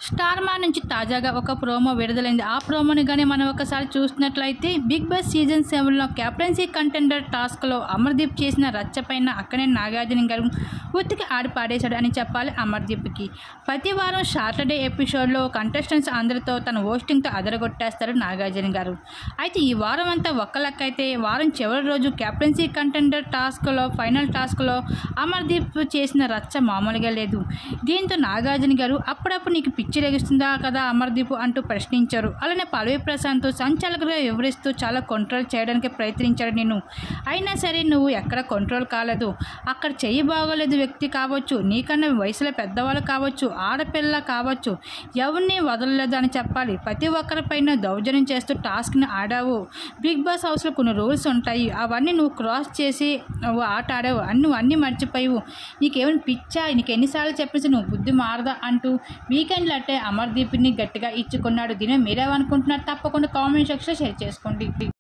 Star మా నుంచి తాజాగా ఒక ప్రోమో విడుదలైంది. ఆ ప్రోమోని కానీ మనం ఒకసారి చూసినట్లయితే బిగ్ బాస్ సీజన్ 7లో కెప్టెన్సీ కంటెండర్ టాస్క్లో అమర్దీప్ చేసిన రచ్చపైన అక్కడే నాగార్జున గారు ఉతికి ఆడి పాడేశాడు అని చెప్పాలి. అమర్దీప్కి ప్రతి వారం సాటర్డే ఎపిసోడ్లో కంటెస్టెంట్స్ అందరితో తన హోస్టింగ్తో అదరగొట్టేస్తారు నాగార్జున గారు. అయితే ఈ వారం అంతా ఒక్క లెక్క అయితే వారం చివరి రోజు కెప్టెన్సీ కంటెండర్ టాస్క్లో ఫైనల్ టాస్క్లో అమర్దీప్ చేసిన రచ్చ మామూలుగా లేదు. దీంతో నాగార్జున గారు అప్పుడప్పుడు నీకు పిచ్చి రేగిస్తుందా కదా అమర్దీప్ అంటూ ప్రశ్నించారు. అలానే పల్లవి ప్రశాంత్ సంచాలకులుగా వివరిస్తూ చాలా కంట్రోల్ చేయడానికి ప్రయత్నించాడు నేను, అయినా సరే నువ్వు ఎక్కడ కంట్రోల్ కాలేదు. అక్కడ చెయ్యి బాగోలేదు వ్యక్తి కావచ్చు, నీకన్నా వయసులో పెద్దవాళ్ళు కావచ్చు, ఆడపిల్ల కావచ్చు, ఎవరిని వదలలేదు అని చెప్పాలి. ప్రతి ఒక్కరిపైన దౌర్జన్యం చేస్తూ టాస్క్ని ఆడావు. బిగ్ బాస్ హౌస్లో కొన్ని రూల్స్ ఉంటాయి, అవన్నీ నువ్వు క్రాస్ చేసి నువ్వు ఆట ఆడావు. నువ్వు అన్నీ మర్చిపోయావు. నీకేమైనా పిచ్చా, నీకు ఎన్నిసార్లు చెప్పేసి నువ్వు బుద్ధి మారదా అంటూ వీకెండ్లో అంటే అమర్దీప్ని గట్టిగా ఇచ్చుకున్నాడు. దీని మీరేమనుకుంటున్నారు? తప్పకుండా కామెంట్ సెక్షన్లో షేర్ చేసుకోండి.